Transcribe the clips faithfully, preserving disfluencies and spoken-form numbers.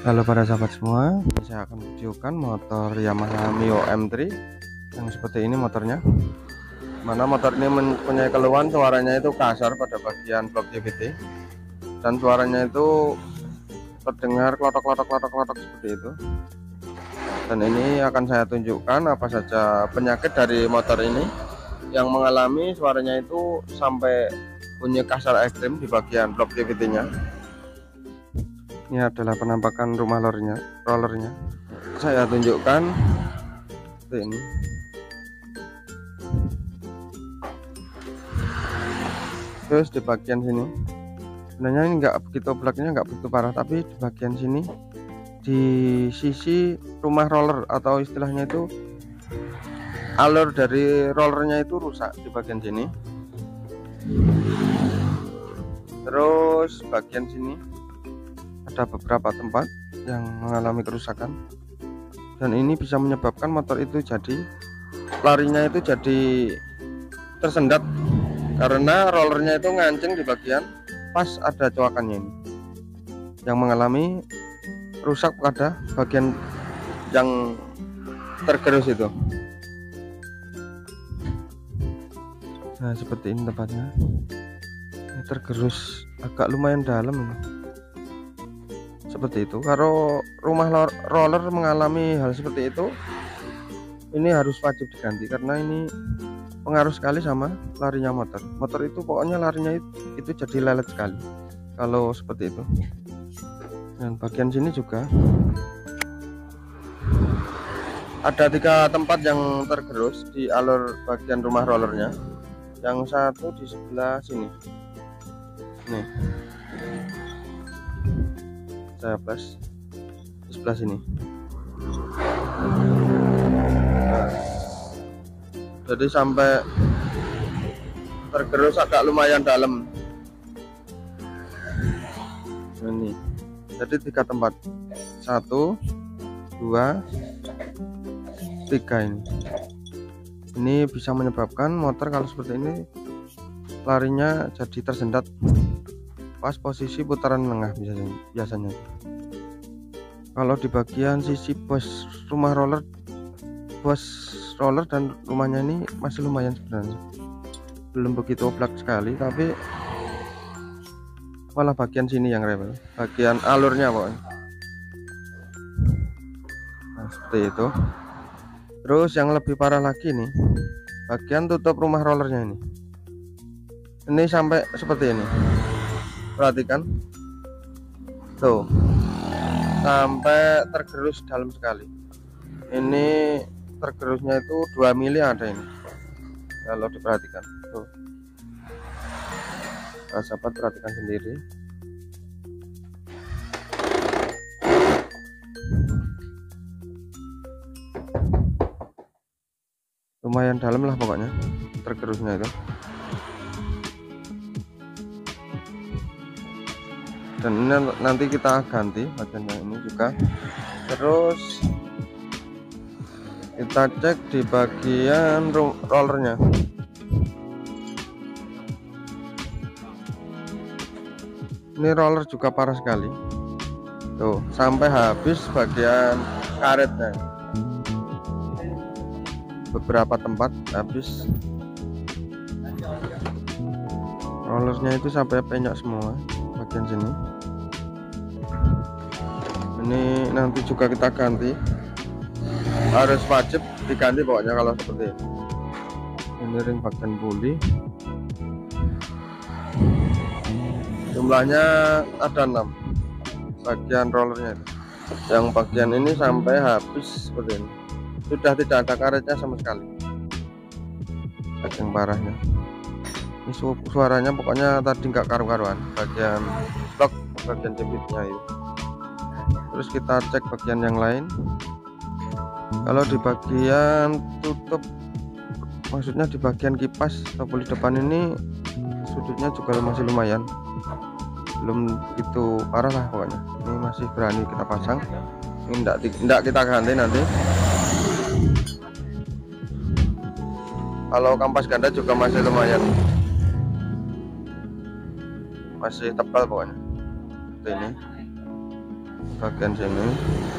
Halo para sahabat semua, saya akan videokan motor Yamaha Mio M tiga yang seperti ini motornya. Mana motor ini mempunyai keluhan suaranya itu kasar pada bagian blok C V T dan suaranya itu terdengar klotok-klotok-klotok-klotok seperti itu. Dan ini akan saya tunjukkan apa saja penyakit dari motor ini yang mengalami suaranya itu sampai bunyi kasar ekstrim di bagian blok C V T-nya. Ini adalah penampakan rumah rollernya, rollernya. Saya tunjukkan seperti ini. Terus di bagian sini, sebenarnya ini enggak begitu belakangnya enggak begitu parah, tapi di bagian sini, di sisi rumah roller atau istilahnya itu alur dari rollernya itu rusak di bagian sini. Terus bagian sini ada beberapa tempat yang mengalami kerusakan dan ini bisa menyebabkan motor itu jadi larinya itu jadi tersendat karena rollernya itu ngancing di bagian pas ada coakannya ini yang mengalami rusak pada bagian yang tergerus itu. Nah seperti ini tempatnya, ini tergerus agak lumayan dalam ini. Seperti itu. Kalau rumah roller mengalami hal seperti itu, ini harus wajib diganti karena ini pengaruh sekali sama larinya motor. Motor itu pokoknya larinya itu, itu jadi lelet sekali kalau seperti itu. Dan bagian sini juga ada tiga tempat yang tergerus di alur bagian rumah rollernya. Yang satu di sebelah sini. Nih. Saya plus di sebelah sini. Nah, jadi sampai tergerus agak lumayan dalam. Ini jadi tiga tempat, satu dua tiga ini ini bisa menyebabkan motor kalau seperti ini larinya jadi tersendat pas posisi putaran lengah biasanya. Biasanya kalau di bagian sisi bos rumah roller, bos roller dan rumahnya ini masih lumayan sebenarnya, belum begitu oblak sekali, tapi malah bagian sini yang rebel, bagian alurnya pokoknya. Nah seperti itu. Terus yang lebih parah lagi nih, bagian tutup rumah rollernya ini ini sampai seperti ini. Perhatikan tuh, sampai tergerus dalam sekali. Ini tergerusnya itu dua mili ada ini kalau diperhatikan tuh. Nah, sahabat perhatikan sendiri. Lumayan dalam lah pokoknya tergerusnya itu. Dan ini nanti kita ganti bagian yang ini juga. Terus kita cek di bagian rollernya. Ini roller juga parah sekali tuh, sampai habis bagian karetnya, beberapa tempat habis rollernya itu sampai penyok semua bagian sini. Ini nanti juga kita ganti, harus wajib diganti pokoknya kalau seperti ini. Ini ring bagian puli, jumlahnya ada enam bagian rollernya itu. Yang bagian ini sampai habis seperti ini, sudah tidak ada karetnya sama sekali. Saking parahnya ini su suaranya pokoknya tadi nggak karu-karuan bagian blok bagian jepitnya itu. Terus kita cek bagian yang lain. Kalau di bagian tutup, maksudnya di bagian kipas atau puli depan ini sudutnya juga masih lumayan, belum begitu parah lah pokoknya. Ini masih berani kita pasang. Ini enggak, enggak kita ganti nanti. Kalau kampas ganda juga masih lumayan, masih tebal pokoknya. Seperti ini. bagian sini.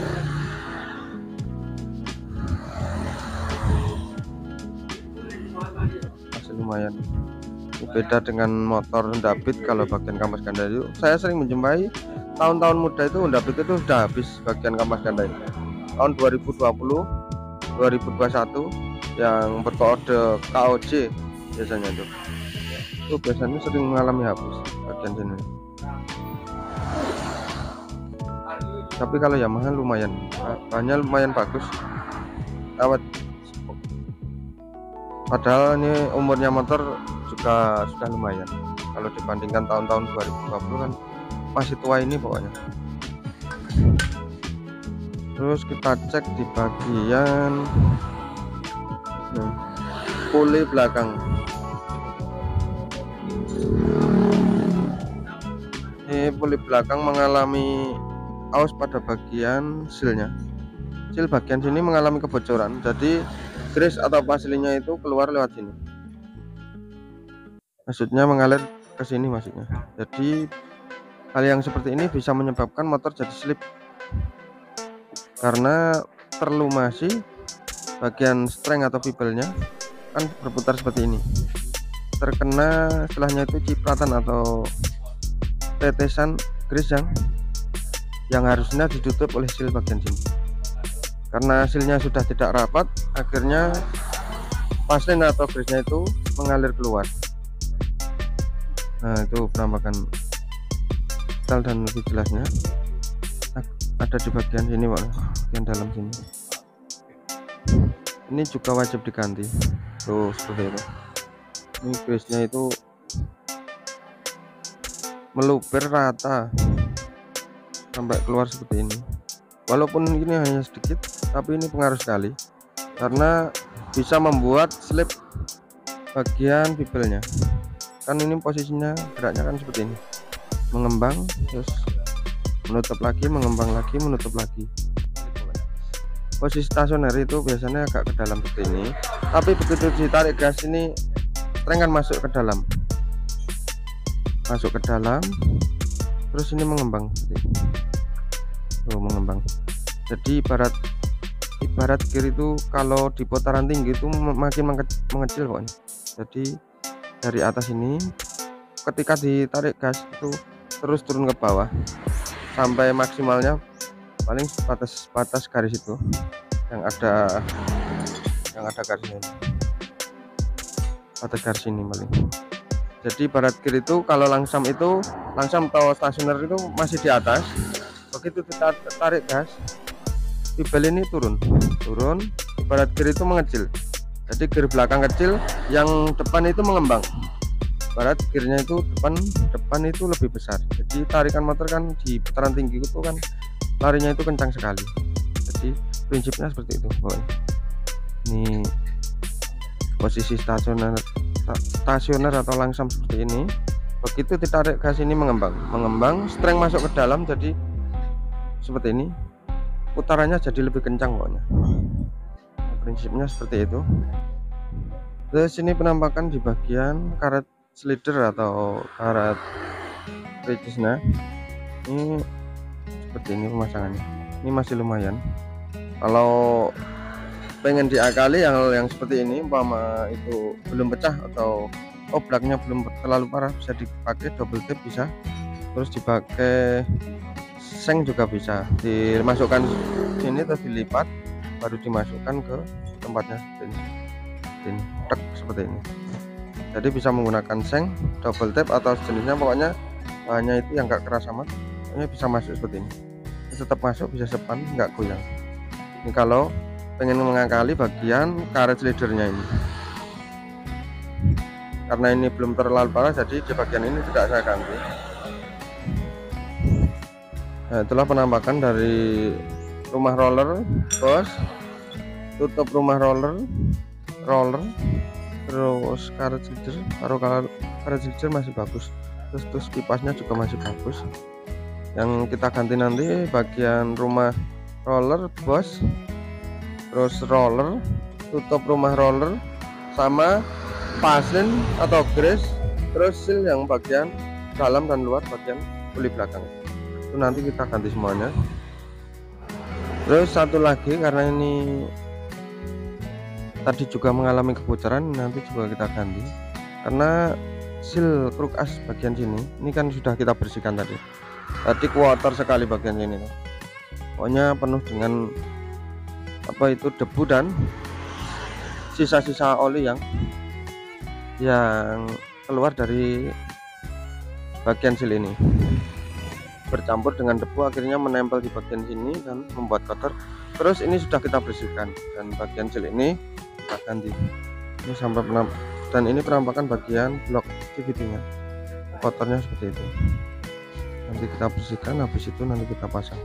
Masih lumayan. Beda dengan motor Honda Beat, kalau bagian kampas ganda itu saya sering menjumpai tahun-tahun muda itu Honda Beat itu sudah habis bagian kampas ganda itu. Tahun dua ribu dua puluh dua ribu dua puluh satu yang berkode K O J biasanya itu itu biasanya sering mengalami habis bagian sini. Tapi kalau Yamaha lumayan, bahannya lumayan bagus, awet. Padahal ini umurnya motor juga sudah lumayan, kalau dibandingkan tahun-tahun dua ribu dua puluh kan masih tua ini pokoknya. Terus kita cek di bagian hmm, puli belakang. Ini puli belakang mengalami aus pada bagian silnya. Sil bagian sini mengalami kebocoran, jadi grease atau paslinya itu keluar lewat sini. Maksudnya mengalir ke sini maksudnya. Jadi hal yang seperti ini bisa menyebabkan motor jadi slip karena terlumasi bagian string atau pibelnya kan berputar seperti ini, terkena istilahnya itu cipratan atau tetesan grease yang yang harusnya ditutup oleh sil bagian sini. Karena silnya sudah tidak rapat, akhirnya paslin atau grease-nya itu mengalir keluar. Nah, itu penampakan detail dan lebih jelasnya ada di bagian sini, Pak, bagian dalam sini. Ini juga wajib diganti tuh seperti itu. Ini grease-nya itu meluber rata sampai keluar seperti ini. Walaupun ini hanya sedikit, tapi ini pengaruh sekali karena bisa membuat slip bagian pibelnya. Kan ini posisinya geraknya kan seperti ini, mengembang terus menutup lagi, mengembang lagi, menutup lagi. Posisi stasioner itu biasanya agak ke dalam seperti ini, tapi begitu ditarik gas ini string kan masuk ke dalam, masuk ke dalam, terus ini mengembang seperti ini. Oh, mengembang. Jadi ibarat ibarat gear itu kalau di putaran tinggi itu makin mengecil pokoknya. Jadi dari atas ini ketika ditarik gas itu terus turun ke bawah sampai maksimalnya paling batas batas garis itu yang ada yang ada garisnya ini. Batas garis ini paling. Jadi ibarat gear itu kalau langsam itu langsam atau stasioner itu masih di atas. Begitu kita tarik gas, pibel ini turun, turun. Ibarat gear itu mengecil. Jadi gear belakang kecil, yang depan itu mengembang. Ibarat gearnya itu depan, depan itu lebih besar. Jadi tarikan motor kan di putaran tinggi itu kan larinya itu kencang sekali. Jadi prinsipnya seperti itu. Oh, ini posisi stasioner, stasioner atau langsam seperti ini. Begitu ditarik gas ini mengembang, mengembang, string masuk ke dalam jadi seperti ini, putarannya jadi lebih kencang pokoknya. Nah, prinsipnya seperti itu. Terus ini penampakan di bagian karet slider atau karet ricisnya. Ini seperti ini pemasangannya. Ini masih lumayan. Kalau pengen diakali yang yang seperti ini, umpama itu belum pecah atau oblaknya belum terlalu parah, bisa dipakai double tape bisa. Terus dipakai seng juga bisa, dimasukkan sini terus dilipat baru dimasukkan ke tempatnya seperti ini, ini tek seperti ini. Jadi bisa menggunakan seng, double tape atau sejenisnya, pokoknya bahannya itu yang gak keras amat, pokoknya bisa masuk seperti ini. Tetap masuk, bisa sepan, nggak goyang. Ini kalau pengen mengakali bagian karet slidernya ini, karena ini belum terlalu parah, jadi di bagian ini tidak saya ganti. Nah, itulah penampakan dari rumah roller bos, tutup rumah roller roller terus karet slider, taruh karet slider masih bagus, terus terus kipasnya juga masih bagus. Yang kita ganti nanti bagian rumah roller bos, terus roller, tutup rumah roller, sama paslin atau grease, terus seal yang bagian dalam dan luar bagian puli belakang. itu nanti kita ganti semuanya. Terus satu lagi, karena ini tadi juga mengalami kebocoran, nanti juga kita ganti karena seal kruk as bagian sini ini kan sudah kita bersihkan tadi. Tadi kotor sekali bagian ini, pokoknya penuh dengan apa itu debu dan sisa-sisa oli yang yang keluar dari bagian seal ini, bercampur dengan debu akhirnya menempel di bagian sini dan membuat kotor. Terus ini sudah kita bersihkan dan bagian seal ini kita ganti ini sampai penamp dan ini penampakan bagian blok C V T nya kotornya seperti itu. Nanti kita bersihkan, habis itu nanti kita pasang.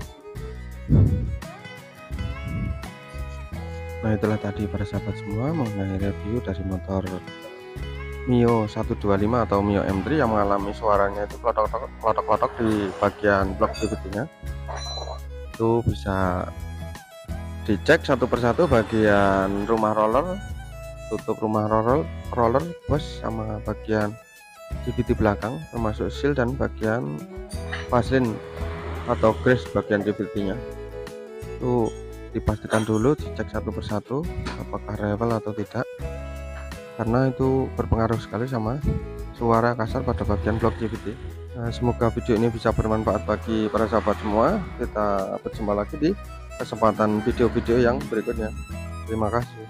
Nah, itulah tadi para sahabat semua mengenai review dari motor Mio seratus dua puluh lima atau Mio M tiga yang mengalami suaranya itu klotok-klotok di bagian blok C V T nya. Itu bisa dicek satu persatu bagian rumah roller, tutup rumah roller, roller bos, sama bagian C V T belakang termasuk seal dan bagian vaselin atau grease bagian C V T nya. Itu dipastikan dulu, dicek satu persatu apakah rewel atau tidak, karena itu berpengaruh sekali sama suara kasar pada bagian blok C V T. Nah, semoga video ini bisa bermanfaat bagi para sahabat semua. Kita berjumpa lagi di kesempatan video-video yang berikutnya. Terima kasih.